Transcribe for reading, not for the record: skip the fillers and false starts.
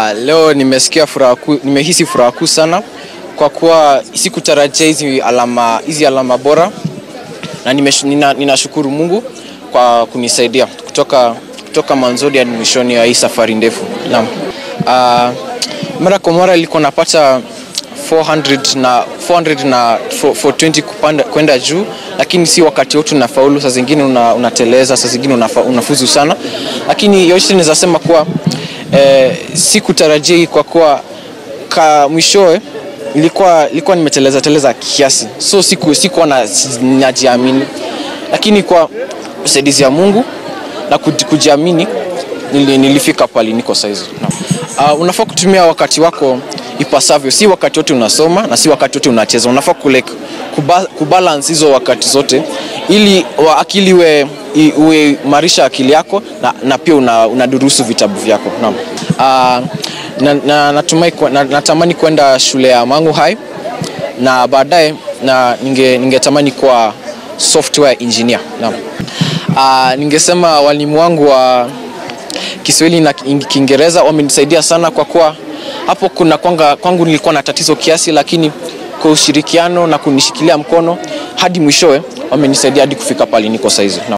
Leo nimehisi furaha kuu sana kwa kuwa sikutarajia hizi alama bora, na ninashukuru Mungu kwa kunisaidia kutoka mwanzoni hadi mwishoni ya hii safari ndefu. Naam. Mara kwa mara nilikuwa napata 400 na 420 kwenda juu, lakini si wakati wote unafaulu. Saa zingine unateleza, saa zingine unafuzu sana, lakini yote naweza sema kuwa sikutarajia kwa kuwa mwishowe ilikuwa nimeteleza kiasi, so sikuwa najiamini, lakini kwa usaidizi ya Mungu na kujiamini nilifika pale niko saizi. Unafaa kutumia wakati wako ipasavyo, si wakati wote unasoma na si wakati wote unacheza. Unafaa kubalance hizo wakati zote ili akili uimarisha akili yako na pia unadurusu vitabu vyako. Natamani kwenda shule ya Mang'u High, na baadaye ningetamani kuwa software engineer. Ningesema walimu wangu wa Kiswahili na Kiingereza wamenisaidia sana, kwa kuwa hapo kwangu nilikuwa na tatizo kiasi, lakini kwa ushirikiano na kunishikilia mkono hadi mwishowe wamenisaidia hadi kufika pale niko saizi.